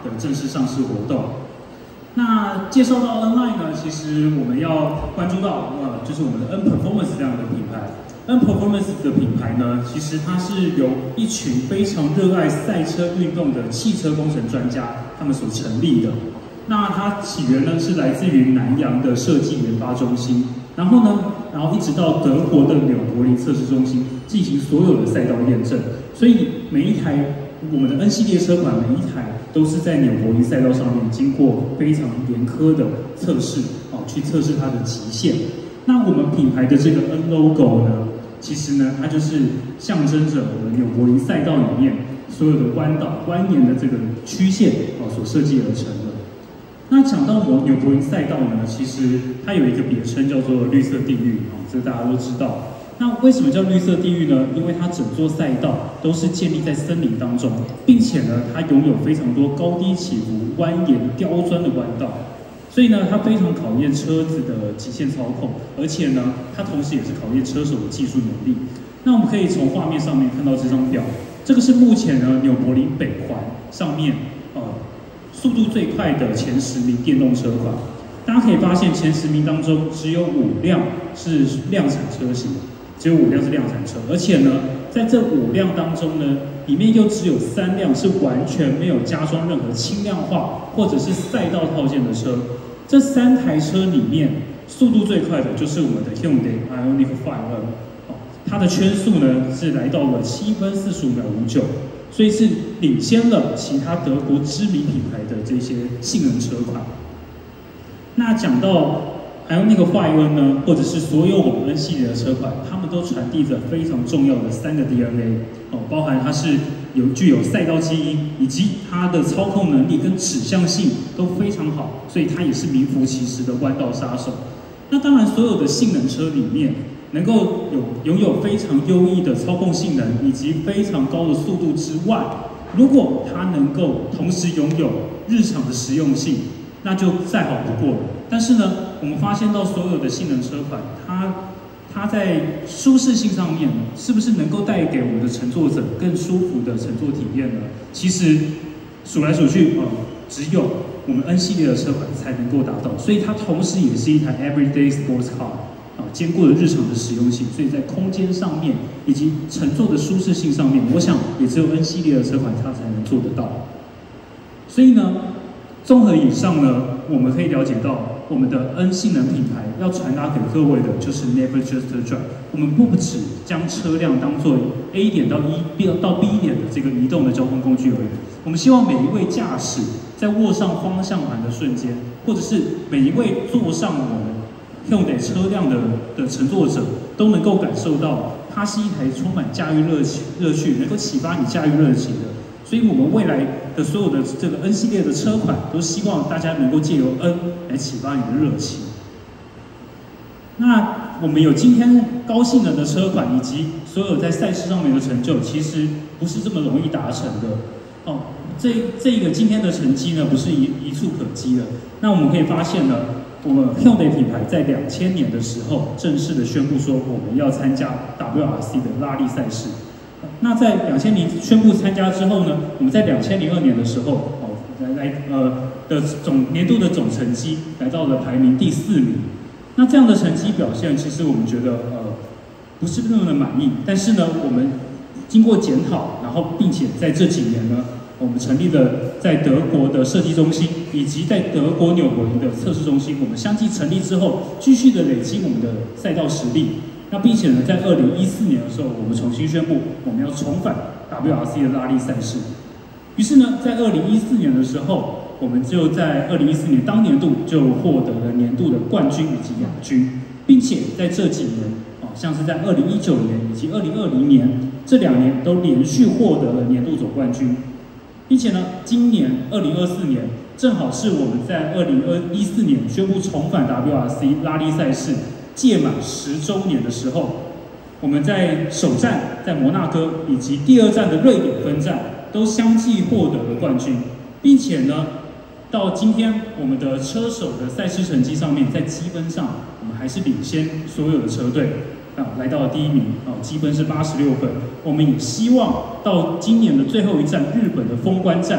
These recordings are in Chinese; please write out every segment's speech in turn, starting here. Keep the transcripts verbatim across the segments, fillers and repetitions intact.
的正式上市活动。那介绍到 N Line 呢，其实我们要关注到，呃，就是我们的 N Performance 这样的品牌。N Performance 的品牌呢，其实它是由一群非常热爱赛车运动的汽车工程专家他们所成立的。那它起源呢是来自于南洋的设计研发中心，然后呢，然后一直到德国的纽柏林测试中心进行所有的赛道验证。所以每一台我们的 N 系列车款，每一台都是在纽柏林赛道上面经过非常严苛的测试，哦，去测试它的极限。那我们品牌的这个 N logo 呢，其实呢，它就是象征着我们纽柏林赛道里面所有的弯道、蜿蜒的这个曲线哦所设计而成的。那讲到我纽柏林赛道呢，其实它有一个别称叫做绿色地狱啊，这个大家都知道。那为什么叫绿色地狱呢？因为它整座赛道都是建立在森林当中，并且呢，它拥有非常多高低起伏、蜿蜒、刁钻的弯道，所以呢，它非常考验车子的极限操控，而且呢，它同时也是考验车手的技术能力。那我们可以从画面上面看到这张表，这个是目前呢纽柏林北环上面呃速度最快的前十名电动车款。大家可以发现，前十名当中只有五辆是量产车型。只有五辆是量产车，而且呢，在这五辆当中呢，里面又只有三辆是完全没有加装任何轻量化或者是赛道套件的车。这三台车里面，速度最快的就是我们的 Hyundai Ioniq五 哦，它的圈速呢是来到了七分四十五秒五九，所以是领先了其他德国知名品牌的这些性能车款。那讲到还有那个5呢，或者是所有我们 N 系列的车款，它们都传递着非常重要的三个 D N A 哦，包含它是有具有赛道基因，以及它的操控能力跟指向性都非常好，所以它也是名副其实的弯道杀手。那当然，所有的性能车里面，能够有拥有非常优异的操控性能以及非常高的速度之外，如果它能够同时拥有日常的实用性，那就再好不过了。但是呢，我们发现到所有的性能车款，它它在舒适性上面，是不是能够带给我们的乘坐者更舒服的乘坐体验呢？其实数来数去，呃，只有我们 N 系列的车款才能够达到。所以它同时也是一台 everyday sports car， 啊，兼顾了日常的实用性。所以在空间上面以及乘坐的舒适性上面，我想也只有 N 系列的车款它才能做得到。所以呢，综合以上呢，我们可以了解到，我们的 N 性能品牌要传达给各位的就是 Never Just a Drive。我们不只将车辆当作 A 点到 E B 到 B 点的这个移动的交通工具而已。我们希望每一位驾驶在握上方向盘的瞬间，或者是每一位坐上我们 Hyundai 车辆的的乘坐者，都能够感受到它是一台充满驾驭热情热趣，能够启发你驾驭热情的。所以我们未来的所有的这个 N 系列的车款，都希望大家能够借由 N 来启发你的热情。那我们有今天高性能的车款，以及所有在赛事上面的成就，其实不是这么容易达成的。哦，这这个今天的成绩呢，不是一一触可及的。那我们可以发现呢，我们 Hyundai 品牌在两千年的时候，正式的宣布说我们要参加 W R C 的拉力赛事。那在两千年宣布参加之后呢，我们在两千零二年的时候，哦，来来呃的总年度的总成绩来到了排名第四名。那这样的成绩表现，其实我们觉得呃不是那么的满意。但是呢，我们经过检讨，然后并且在这几年呢，我们成立了在德国的设计中心，以及在德国纽柏林的测试中心，我们相继成立之后，继续的累积我们的赛道实力。那并且呢，在二零一四年的时候，我们重新宣布我们要重返 W R C 的拉力赛事。于是呢，在二零一四年的时候，我们就在二零一四年当年度就获得了年度的冠军以及亚军，并且在这几年，啊，像是在二零一九年以及二零二零年这两年都连续获得了年度总冠军，并且呢，今年二零二四年正好是我们在二零一四年宣布重返 W R C 拉力赛事届满十周年的时候，我们在首站在摩纳哥以及第二站的瑞典分站都相继获得了冠军，并且呢，到今天我们的车手的赛事成绩上面，在积分上我们还是领先所有的车队啊，来到了第一名啊，积分是八十六分。我们也希望到今年的最后一站日本的封关站，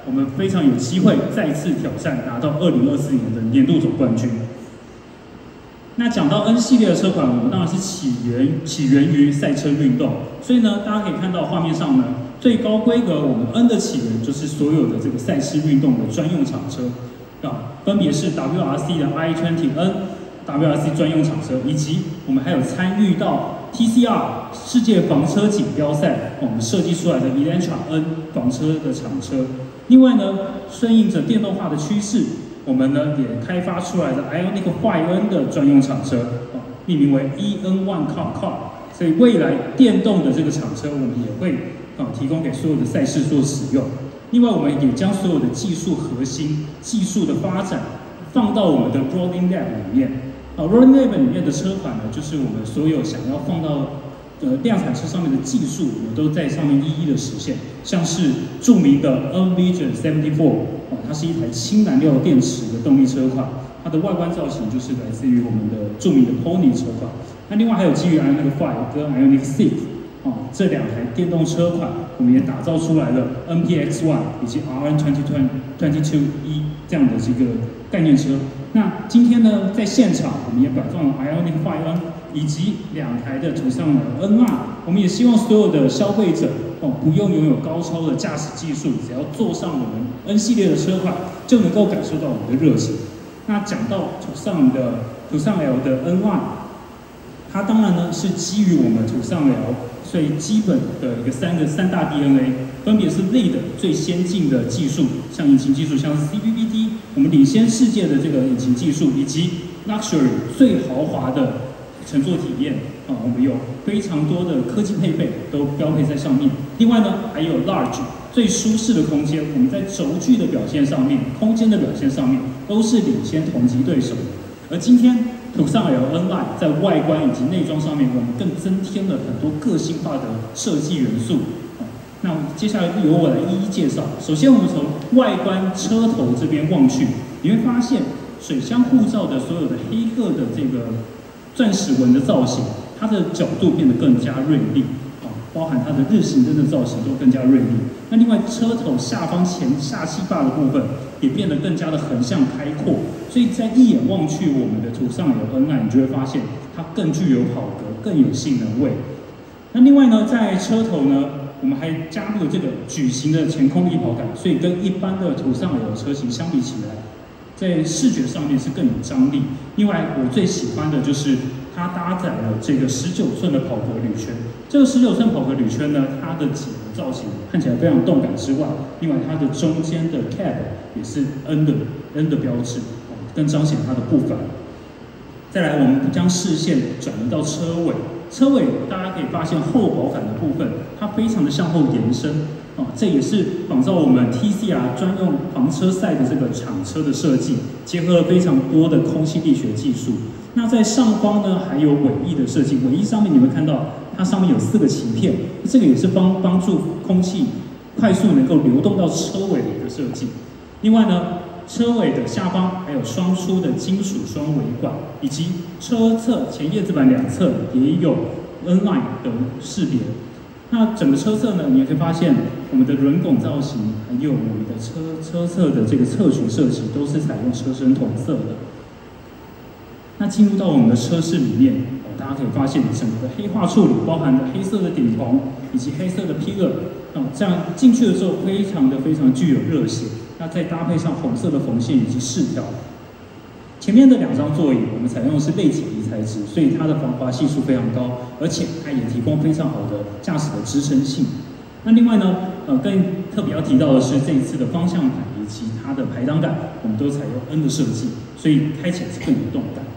我们非常有机会再次挑战拿到二零二四年的年度总冠军。那讲到 N 系列的车款，我们当然是起源起源于赛车运动，所以呢，大家可以看到画面上呢，最高规格我们 N 的起源就是所有的这个赛事运动的专用厂车啊，分别是 W R C 的 I 二十 N、W R C 专用厂车，以及我们还有参与到 T C R 世界房车锦标赛，我们设计出来的 Elantra N 房车的厂车。另外呢，顺应着电动化的趋势，我们呢也开发出来的 Ioniq Y N 的专用厂车，啊，命名为 E N one Car Car。所以未来电动的这个厂车，我们也会啊提供给所有的赛事做使用。另外，我们也将所有的技术核心、技术的发展放到我们的 Rolling Lab 里面。啊 ，Rolling Lab 里面的车款呢，就是我们所有想要放到呃量产车上面的技术，我们都在上面一一的实现。像是著名的 Envision 七十四，哦，它是一台氢燃料电池的动力车款，它的外观造型就是来自于我们的著名的 Pony 车款。那另外还有基于 Ioniq five 跟 Ioniq six 哦这两台电动车款，我们也打造出来了 N P X one 以及 R N twenty twenty two E 这样的这个概念车。那今天呢，在现场我们也摆放了 Ioniq five N 以及两台的途尚 N Line， 我们也希望所有的消费者哦不用拥有高超的驾驶技术，只要坐上我们 N 系列的车款，就能够感受到我们的热情。那讲到途尚的途尚 L 的 N Line， 它当然呢是基于我们途尚 L 最基本的一个三个三大 D N A， 分别是 Lead 最先进的技术，像引擎技术，像是 C V B T， 我们领先世界的这个引擎技术，以及 Luxury 最豪华的乘坐体验啊，我们有非常多的科技配备都标配在上面。另外呢，还有 Large 最舒适的空间，我们在轴距的表现上面、空间的表现上面都是领先同级对手的。而今天途尚 L N Line 在外观以及内装上面，我们更增添了很多个性化的设计元素。那接下来由我来一一介绍。首先，我们从外观车头这边望去，你会发现水箱护罩的所有的黑褐的这个钻石纹的造型，它的角度变得更加锐利，啊，包含它的日行灯的造型都更加锐利。那另外，车头下方前下气坝的部分也变得更加的横向开阔，所以在一眼望去，我们的途尚 L N Line 你就会发现它更具有跑格，更有性能味。那另外呢，在车头呢，我们还加入了这个矩形的前空力跑感，所以跟一般的途尚 L 车型相比起来，在视觉上面是更有张力。另外，我最喜欢的就是它搭载了这个十九寸的跑格铝圈。这个十九寸跑格铝圈呢，它的几何造型看起来非常动感之外，另外它的中间的 cab 也是 N 的 N 的标志，更彰显它的不凡。再来，我们将视线转移到车尾，车尾大家可以发现后保杆的部分，它非常的向后延伸。哦，这也是仿照我们 T C R 专用房车赛的这个厂车的设计，结合了非常多的空气力学技术。那在上方呢，还有尾翼的设计，尾翼上面你会看到它上面有四个鳍片，这个也是帮帮助空气快速能够流动到车尾的一个设计。另外呢，车尾的下方还有双出的金属双尾管，以及车侧前叶子板两侧也有 N Line 的识别。那整个车侧呢，你也可以发现我们的轮拱造型，还有我们的车车侧的这个侧裙设计，都是采用车身同色的。那进入到我们的车室里面，哦，大家可以发现整个的黑化处理，包含了黑色的顶棚以及黑色的 pillar， 哦，这样进去的时候非常的非常具有热血。那再搭配上红色的缝线以及饰条。前面的两张座椅我们采用的是类铁皮材质，所以它的防滑系数非常高，而且它也提供非常好的驾驶的支撑性。那另外呢，呃，更特别要提到的是这一次的方向盘以及它的排挡杆，我们都采用 N 的设计，所以开起来是更有动感。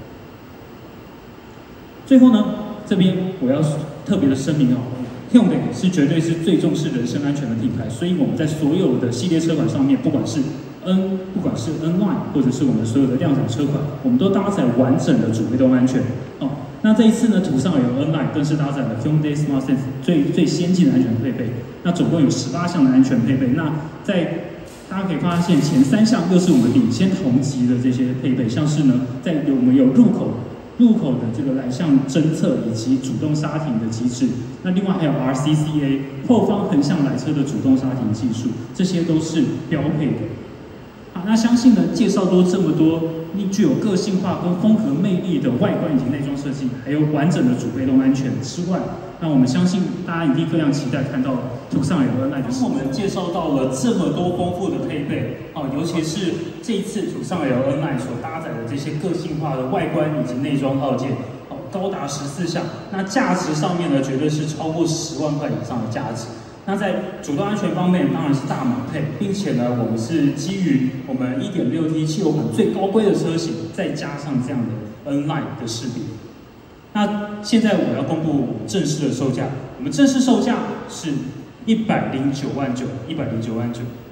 最后呢，这边我要特别的声明哦。Hyundai 是绝对是最重视人身安全的品牌，所以我们在所有的系列车款上面，不管是 N， 不管是 N Line 或者是我们所有的量产车款，我们都搭载完整的主被动安全。哦，那这一次呢，途尚有 N Line 更是搭载了 Hyundai Smart Sense 最最先进的安全配备。那总共有十八项的安全配备。那在大家可以发现前三项又是我们领先同级的这些配备，像是呢，在我们有入口路口的这个来向侦测以及主动刹停的机制。那另外还有 R C C A 后方横向来车的主动刹停技术，这些都是标配的。好，那相信呢，介绍多这么多具有个性化跟风格魅力的外观以及内装设计，还有完整的主被动安全之外，那我们相信大家一定非常期待看到途尚 L N I 的。我们介绍到了这么多丰富的配备，哦，尤其是这一次途尚 L N I 所搭载的这些个性化的外观以及内装套件，哦，高达十四项，那价值上面呢，绝对是超过十万块以上的价值。那在主动安全方面，当然是大满配，并且呢，我们是基于我们 一点六 T 汽油款最高规的车型，再加上这样的 N line 的识别。那现在我要公布正式的售价，我们正式售价是一百零九万九，一百零九万九。